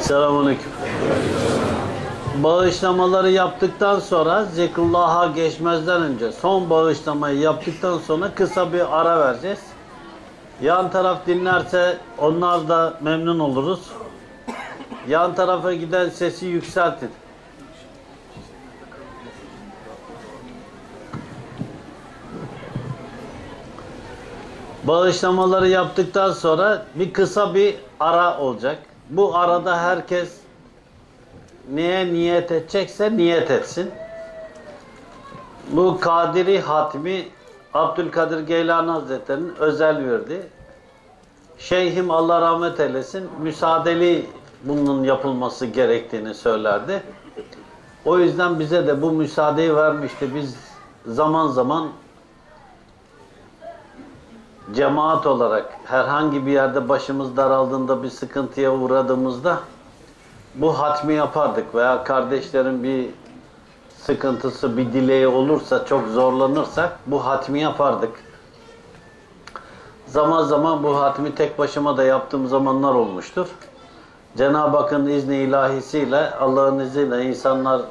Selamünaleyküm. Bağışlamaları yaptıktan sonra zikrullah'a geçmezden önce son bağışlamayı yaptıktan sonra kısa bir ara vereceğiz. Yan taraf dinlerse onlar da memnun oluruz. Yan tarafa giden sesi yükseltin. Bağışlamaları yaptıktan sonra kısa bir ara olacak. Bu arada herkes neye niyet edecekse niyet etsin. Bu Kadiri hatmi Abdülkadir Geylani Hazretleri'nin özel verdi. Şeyhim Allah rahmet eylesin müsaadeli bunun yapılması gerektiğini söylerdi. O yüzden bize de bu müsaadeyi vermişti. Biz zaman zaman cemaat olarak herhangi bir yerde başımız daraldığında, bir sıkıntıya uğradığımızda bu hatmi yapardık veya kardeşlerin bir sıkıntısı, bir dileği olursa, çok zorlanırsak bu hatmi yapardık. Zaman zaman bu hatmi tek başıma da yaptığım zamanlar olmuştur. Cenab-ı Hakk'ın izni ilahisiyle, Allah'ın izniyle insanlar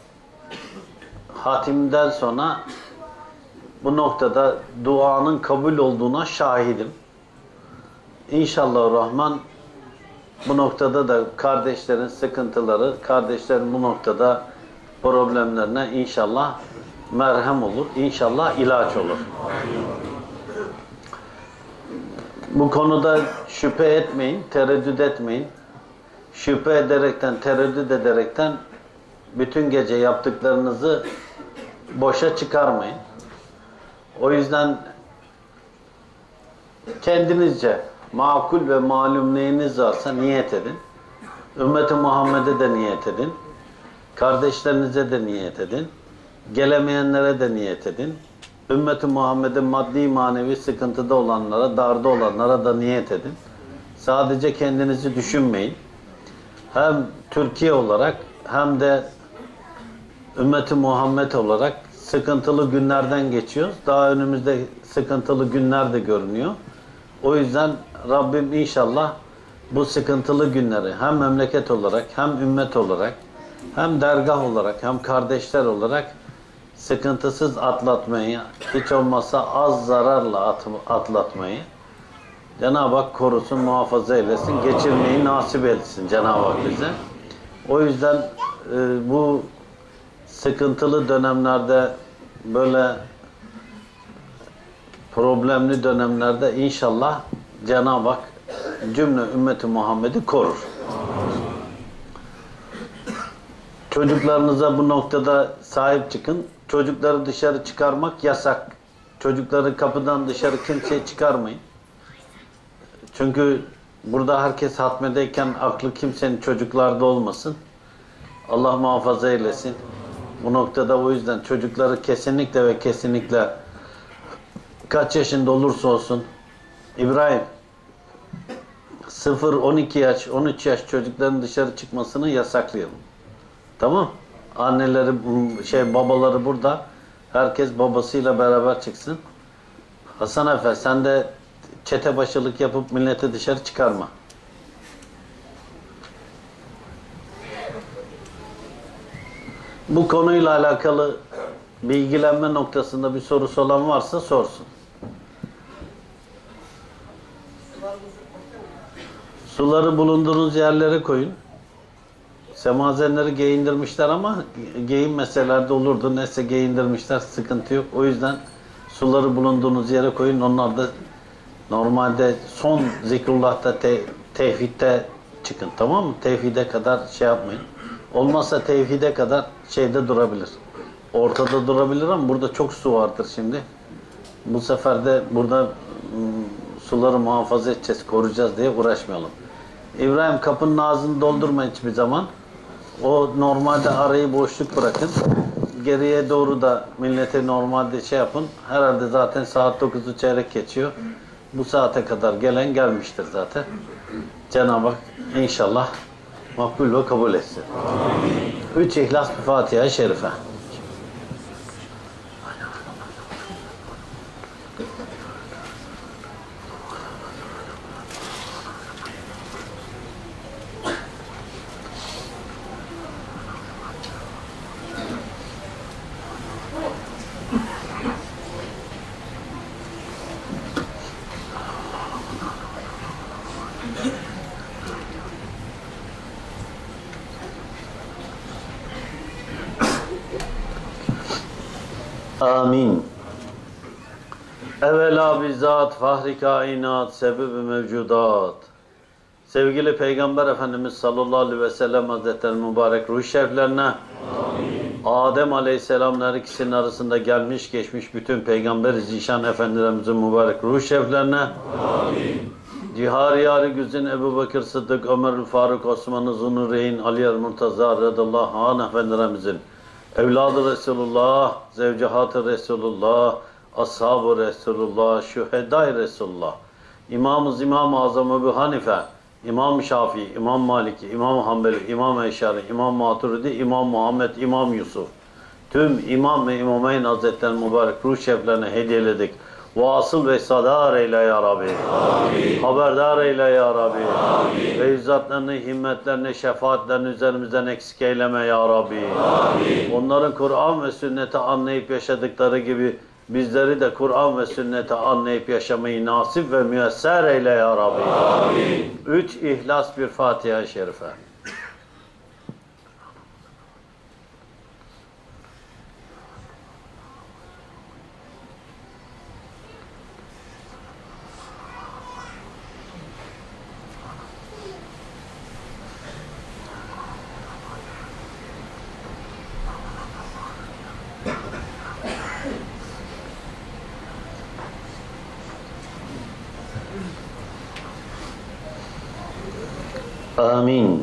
hatimden sonra bu noktada duanın kabul olduğuna şahidim. İnşallahurrahman bu noktada da kardeşlerin sıkıntıları, kardeşlerin bu noktada problemlerine inşallah merhem olur. İnşallah ilaç olur. Bu konuda şüphe etmeyin, tereddüt etmeyin. Şüphe ederekten, tereddüt ederekten bütün gece yaptıklarınızı boşa çıkarmayın. O yüzden kendinizce makul ve malum neyiniz varsa niyet edin. Ümmet-i Muhammed'e de niyet edin. Kardeşlerinize de niyet edin. Gelemeyenlere de niyet edin. Ümmet-i Muhammed'in maddi manevi sıkıntıda olanlara, darda olanlara da niyet edin. Sadece kendinizi düşünmeyin. Hem Türkiye olarak hem de Ümmet-i Muhammed olarak sıkıntılı günlerden geçiyoruz. Daha önümüzde sıkıntılı günler de görünüyor. O yüzden Rabbim inşallah bu sıkıntılı günleri hem memleket olarak, hem ümmet olarak, hem dergah olarak, hem kardeşler olarak sıkıntısız atlatmayı, hiç olmazsa az zararla atlatmayı Cenab-ı Hak korusun, muhafaza eylesin, geçirmeyi nasip etsin Cenab-ı Hak bize. O yüzden bu sıkıntılı dönemlerde, böyle problemli dönemlerde inşallah Cenab-ı Hak cümle ümmeti Muhammed'i korur. Çocuklarınıza bu noktada sahip çıkın. Çocukları dışarı çıkarmak yasak. Çocukları kapıdan dışarı kimseye çıkarmayın. Çünkü burada herkes hatmedeyken aklı kimsenin çocuklarda olmasın. Allah muhafaza eylesin. Bu noktada o yüzden çocukları kesinlikle ve kesinlikle kaç yaşında olursa olsun İbrahim 0-12 yaş, 13 yaş çocukların dışarı çıkmasını yasaklayalım. Tamam? Anneleri, babaları burada. Herkes babasıyla beraber çıksın. Hasan Efe sen de çete başılık yapıp milleti dışarı çıkarma. Bu konuyla alakalı bilgilenme noktasında bir sorusu olan varsa sorsun. Suları bulunduğunuz yerlere koyun. Semazenleri giyindirmişler ama giyinmeseler de olurdu. Neyse giyindirmişler, sıkıntı yok. O yüzden suları bulunduğunuz yere koyun. Onlar da normalde son zikrullah'ta, tevhidde çıkın. Tamam mı? Tevhide kadar şey yapmayın. Olmazsa tevhide kadar şeyde durabilir. Ortada durabilir ama burada çok su vardır şimdi. Bu sefer de burada suları muhafaza edeceğiz, koruyacağız diye uğraşmayalım. İbrahim kapının ağzını doldurma hiçbir zaman. O normalde arayı boşluk bırakın. Geriye doğru da millete normalde şey yapın. Herhalde zaten saat 9'u çeyrek geçiyor. Bu saate kadar gelen gelmiştir zaten. Cenab-ı Hak inşallah makbul ve kabul etsin. 3 İhlas bir Fatiha-i Şerife. Amin. Evvela bizzat fahri kainat, sebebi mevcudat. Sevgili Peygamber Efendimiz sallallahu aleyhi ve sellem Hazretleri'nin mübarek ruh şeriflerine, amin. Adem Aleyhisselam'ın her ikisinin arasında gelmiş geçmiş bütün Peygamber-i Zişan Efendilerimizin mübarek ruh şeriflerine, amin. Cihar-ı Güzin Ebu Bekir Sıddık, Ömer Faruk, Osman Zunureyn, Ali Murtaza radıyallahu anh Efendilerimizin evladı Resulullah, zevcehat-ı Resulullah, ashab-ı Resulullah, şühedai Resulullah, İmam-ı Azam Ebu Hanife, İmam Şafii, İmam Maliki, İmam Hanbeli, İmam Eşari, İmam Maturidi, İmam Muhammed, İmam Yusuf, tüm İmam ve İmameyn Hazretleri'nin mübarek ruh şeriflerine hediyeledik. Vasıl ve sadar eyle ya Rabbi. Amin. Haberdar eyle ya Rabbi. Amin. Ve izzatlarını, himmetlerini, şefaatlerini üzerimizden eksik eyleme ya Rabbi. Amin. Onların Kur'an ve sünneti anlayıp yaşadıkları gibi bizleri de Kur'an ve sünneti anlayıp yaşamayı nasip ve müyesser eyle ya Rabbi. Amin. 3 İhlas bir Fatiha-i Şerife. Amin.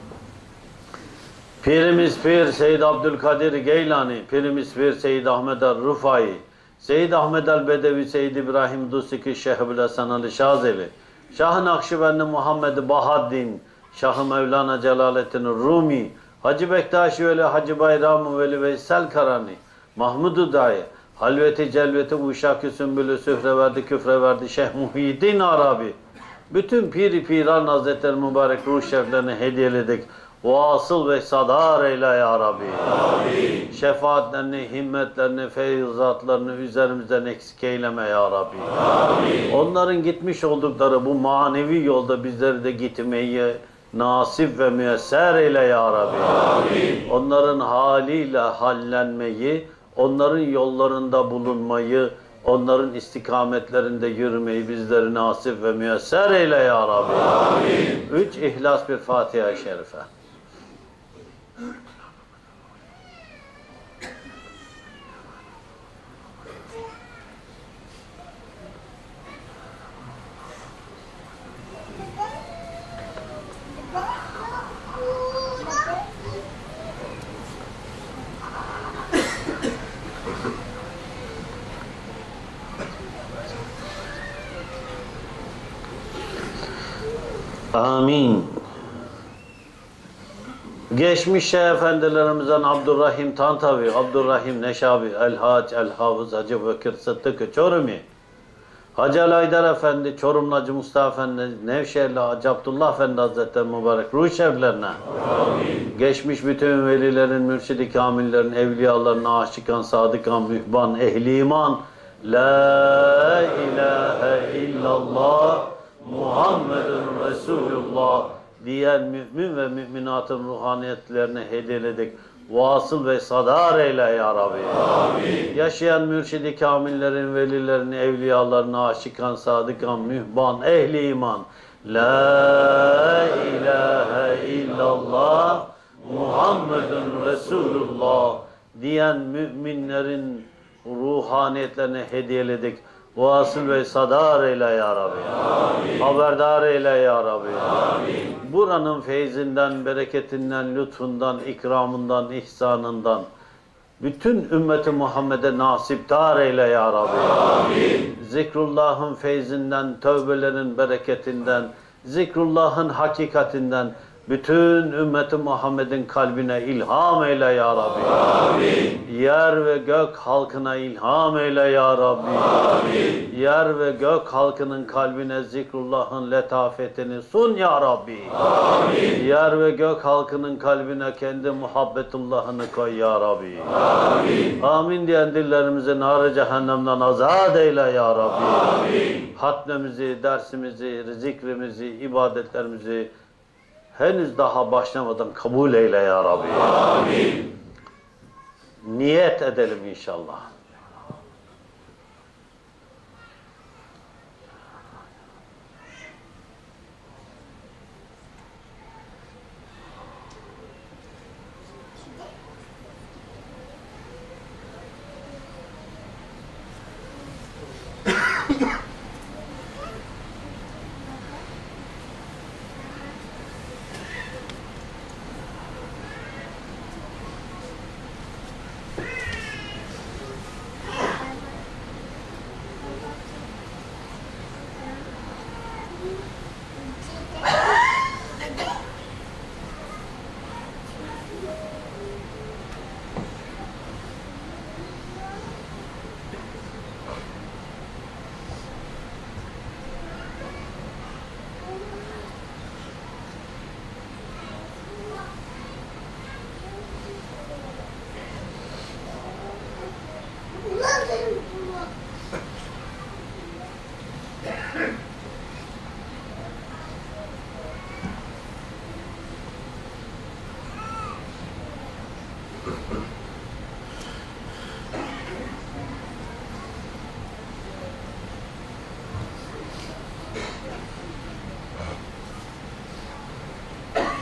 Pirimiz Pir Seyyid Abdülkadir Geylani, Pirimiz Pir Seyyid Ahmed el-Rufai, Seyyid Ahmed el-Bedevi, Seyyid İbrahim Dusiki, Şeyh-ül Hasan Ali Şazeli, Şah-ı Nakşibendi Muhammed Bahaddin, Şah-ı Mevlana Celaleddin Rumi, Hacı Bektaşi Veli, Hacı Bayram Veli Veysel Karani, Mahmud-u Dayı, Halveti Celveti Uşak-ı Sümbülü Sühreverdi Küfreverdi Şeyh Muhyiddin Arabi, bütün Pir-i Piran Hazretleri mübarek ruh şeriflerini hediyeledik. Vasıl ve sadar eyle ya Rabbi. Amin. Şefaatlerini, himmetlerini, feyizatlarını üzerimizden eksik eyleme ya Rabbi. Amin. Onların gitmiş oldukları bu manevi yolda bizleri de gitmeyi nasip ve müyesser eyle ya Rabbi. Amin. Onların haliyle hallenmeyi, onların yollarında bulunmayı, onların istikametlerinde yürümeyi bizleri nasip ve müyesser eyle ya Rabbi. Amin. 3 İhlas bir Fatiha-i Şerife. Amin. Geçmiş Şeyh Efendilerimizden Abdurrahim Tantavi, Abdurrahim Neşabi, El-Hac, El-Hafız Hacı Bekir Sıddık Çorumi, Hacı Alaydar Efendi, Çorumlu Hacı Mustafa Efendi, Nevşehirli Hacı Abdullah Efendi Hazretleri mübarek ruh şeriflerine, amin. Geçmiş bütün velilerin, mürşidi kamillerin, evliyaların, aşıkan, sadıkan, mühban, ehli iman, La ilahe illallah Muhammedun Resulullah diyen mümin ve müminatın ruhaniyetlerine hediyeledik. Vasıl ve sadar eyle ya Rabbi. Amin. Yaşayan mürşidi kamillerin, velilerin, evliyaların, aşıkan, sadıkan, mühban, ehli iman. La ilahe illallah Muhammedun Resulullah diyen müminlerin ruhaniyetlerine hediyeledik. Vasıl ve sadar eyle ya Rabbi. Amin. Haberdar eyle ya Rabbi. Amin. Buranın feyzinden, bereketinden, lütfundan, ikramından, ihsanından bütün ümmeti Muhammed'e nasipdar eyle ya Rabbi. Amin. Zikrullah'ın feyzinden, tövbelerin bereketinden, zikrullah'ın hakikatinden bütün ümmeti Muhammed'in kalbine ilham eyle ya Rabbi. Amin. Yer ve gök halkına ilham eyle ya Rabbi. Amin. Yer ve gök halkının kalbine zikrullah'ın letafetini sun ya Rabbi. Amin. Yer ve gök halkının kalbine kendi muhabbetullah'ını koy ya Rabbi. Amin. Amin diyen dillerimizi nar-ı cehennemden azat eyle ya Rabbi. Amin. Hatmemizi, dersimizi, zikrimizi, ibadetlerimizi henüz daha başlamadan kabul eyle ya Rabbi. Amin. Niyet edelim inşallah.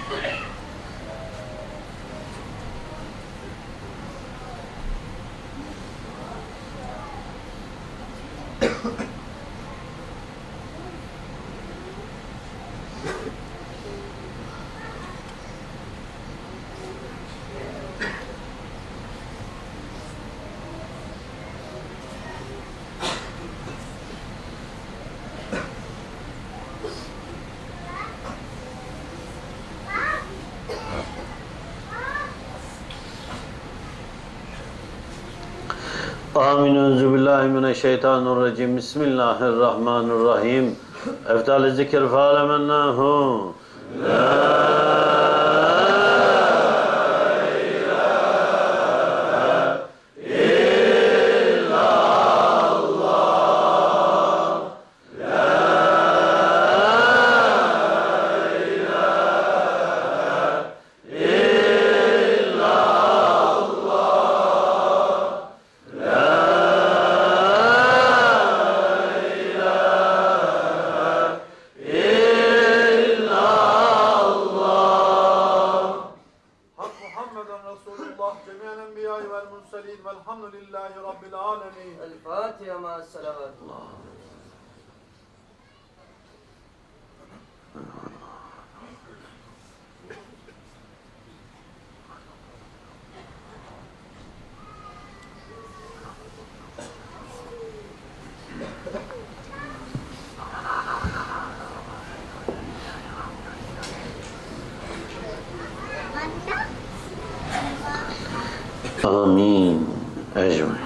Amin. Euzubillahimineşşeytanirracim. Bismillahirrahmanirrahim. Eftal-i zikr fâlemennahu. Velhamdülillahi Rabbil alemin. El Fatiha ma salavat. Amin. Ecmaîn.